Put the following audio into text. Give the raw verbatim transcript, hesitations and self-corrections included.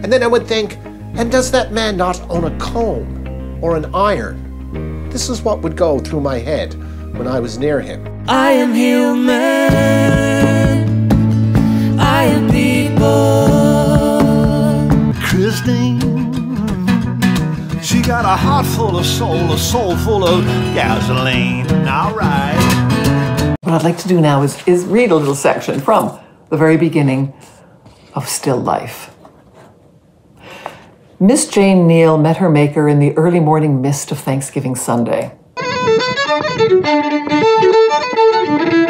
And then I would think, and does that man not own a comb or an iron? This is what would go through my head when I was near him. I am human. I am people. Christine, she got a heart full of soul, a soul full of gasoline. All right. What I'd like to do now is, is read a little section from the very beginning of Still Life. Miss Jane Neal met her maker in the early morning mist of Thanksgiving Sunday.